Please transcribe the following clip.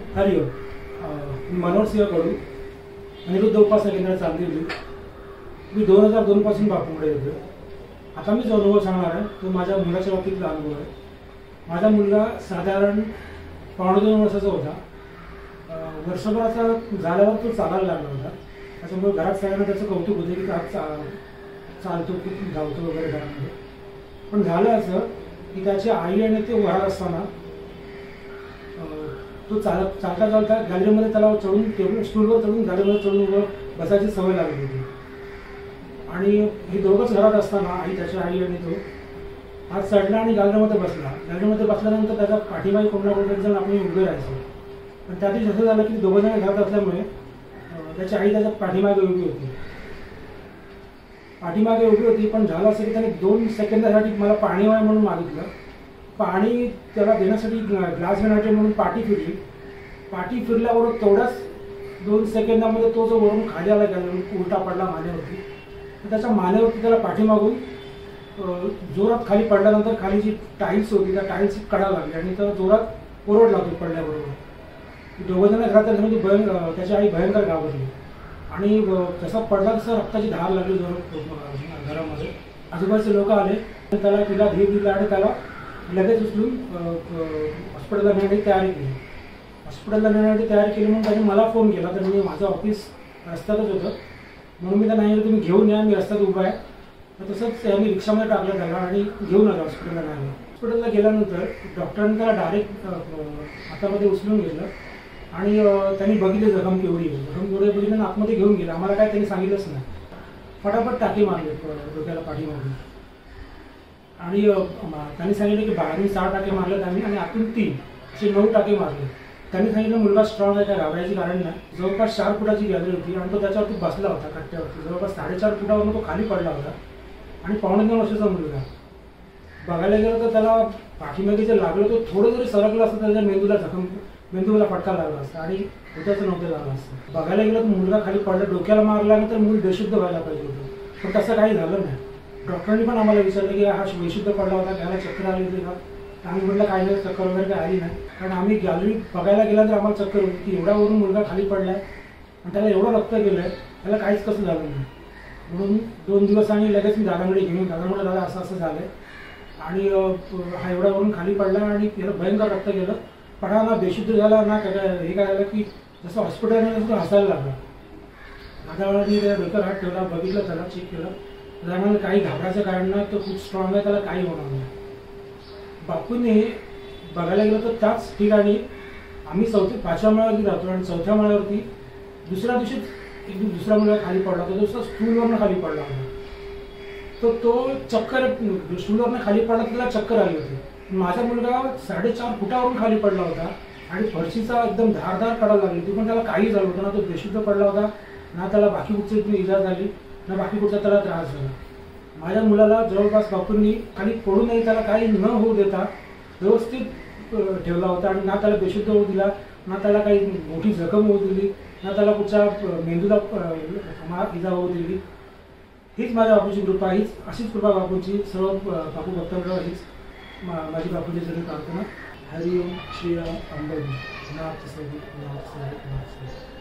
हरिओम. मी मनोहर सिंह कडू अनिरुद्ध उपासना केंद्रात चांदिवली. मी 2002 पासून बापूकडे येतो. आता मी जो अनुभव सांगणार आहे तो माझ्या मुलाच्या बाबतीतला अनुभव आहे. माझा मुलगा साधारण 2.5 वर्षाचा होता. वर्षभराचा झाल्यावर तो चालायला लागला होता. त्याच्यामुळे घरात सगळ्यांना त्याचं कौतुक होते की चालतो, खूप धावतो वगैरे घरामध्ये. पण झालं असं की त्याची आई आणि ते वाहत असताना तो चालता चालता गॅलरीमध्ये त्याला चढून टेबल स्टूलवर चढून गॅलरीमध्ये चढून बसायची सवय लागली होती. आणि हे दोघंच घरात असताना त्याची आई आणि तो हात चढला आणि गॅलरीमध्ये बसला. गॅलरीमध्ये बसल्यानंतर त्याच्या पाठीमागे कोणा कोणत्या जण आपण उभे राहायचो. पण त्या दिवशी असं झालं की दोघं जण घरात असल्यामुळे त्याची आई त्याच्या पाठीमागे उभी होती. पण झालं असं की त्याने 2 सेकंदासाठी मला पाणी हवं म्हणून मागितलं. पाणी त्याला देण्यासाठी ग्लास घेण्याचे म्हणून पाठी फिरल्याबरोबर तेवढ्याच 2 सेकंदामध्ये तो जो वरून खाली आला गॅलरी उलटा पडला मानेवरती. त्याच्या मानेवरती त्याला पाठीमागून जोरात खाली पडल्यानंतर खाली जी टाईल्स होती त्या टाईल्सची कडा लागली आणि त्याला जोरात ओरडला तो पडल्याबरोबर. दोघं जण घरात त्याच्यामध्ये त्याची आई भयंकर घाबरली आणि जसा पडला तसं रक्ताची धार लागली घरामध्ये. आजूबाजूचे लोक आले त्याला तिला धीर दिला आणि त्याला लगेच उचलून हॉस्पिटलला नेण्याची तयारी केली. म्हणून त्याने मला फोन केला. तर मी माझं ऑफिस रस्त्यातच होतं म्हणून मी त्यांना सांगितलं तुम्ही घेऊन या, मी रस्त्यात उभा आहे. तर तसंच मी रिक्षामध्ये टाकलं त्याला आणि घेऊन आलो हॉस्पिटलला. हॉस्पिटलला गेल्यानंतर डॉक्टरांनी त्याला डायरेक्ट हातामध्ये उचलून घेतलं आणि त्यांनी बघितले जखम केवढी बघितलं आणि आतमध्ये घेऊन गेलं. आम्हाला काय त्यांनी सांगितलंच नाही. फटाफट टाके मारले डोक्याला पाठीमागून आणि त्यांनी सांगितलं की बाहेरून 6 टाके मारले त्यांनी आणि आतून 3 असे 9 टाके मारले. त्यांनी सांगितलं मुलगा स्ट्रॉंग आहे, काय घाबरायची कारण नाही. जवळपास 4 फुटाची गॅलरी होती आणि तो त्याच्यावरती बसला होता कट्ट्यावरती. जवळपास 4.5 फुटावरून तो खाली पडला होता आणि 2.5 वर्षाचा मुलगा. बघायला गेलं तर त्याला पाठीमागे जे लागलं तो थोडं जरी सरकलं असतं त्याच्या मेंदूला फटका लागला असता आणि होत्याचं नव्हतं झालं असतं. बघायला गेलं तर मुलगा खाली पडला, डोक्याला मारल्यानंतर मूल बेशुद्ध व्हायला पाहिजे होतं. पण तसं काही झालं नाही. डॉक्टरांनी पण आम्हाला विचारलं की हा बेशुद्ध पडला होता, त्याला चक्कर आली होती का. आम्ही म्हटलं काही नाही, चक्कर वगैरे काही आली नाही. कारण आम्ही गॅलरी बघायला गेला तर आम्हाला चक्कर होती की एवढ्यावरून मुलगा खाली पडलाय आणि त्याला एवढं रक्त गेलंय, त्याला काहीच कसं झालं नाही. म्हणून 2 दिवस आणि लगेच मी दादाकडे घेऊन दादामुळे दादा असं झालंय आणि हा एवढ्यावरून खाली पडला आणि त्याला भयंकर रक्त गेलं. पण हा ना बेशुद्ध झाला ना काय हे काय झालं की जसं हॉस्पिटलमध्ये तो हसायला लागला. दादावानी त्याला डोक्यावर हात ठेवला, बघितलं, त्याला चेक केलं. त्यामुळे काही घाबरायचं कारण नाही, तो खूप स्ट्रॉंग आहे, त्याला काही होणार नाही. बापूने बघायला गेलं तर त्याच ठिकाणी आम्ही 5व्या माळ्यावरती राहतो आणि 4थ्या माळ्यावरती दुसऱ्या दिवशी दुसरा मुलगा खाली पडला होता. दुसरा स्टूलवरनं खाली पडला होता. तर तो चक्कर स्टूलवरनं खाली पडला तर त्याला चक्कर आली होती. माझा मुलगा 4.5 फुटावरून खाली पडला होता आणि फरशीचा एकदम धारदार कडा लागली होती. पण त्याला काही झालं होतं ना, तो बेशुद्ध पडला होता ना, त्याला बाकी कुठची इजा झाली ना बाकी कुठचा त्याला त्रास झाला. माझ्या मुलाला जवळपास बापूंनी खाली पडू नये, त्याला काही न होऊ देता व्यवस्थित ठेवला होता आणि ना त्याला बेशुद्ध होऊ दिला, ना त्याला काही मोठी जखम होऊ दिली, ना त्याला कुठच्या मेंदूला इजा होऊ दिली. हीच माझ्या बापूची कृपा, अशीच कृपा बापूंची सर्व बापू भक्तांकडे हीच माझी बापूची जरी प्रार्थना. हरिओम श्री अंबाजी नाथ सहित नाथ सहित नाथ सहित.